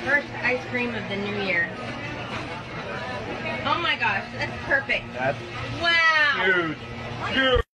First ice cream of the new year. Oh my gosh, that's perfect. That's wow. huge. Huge.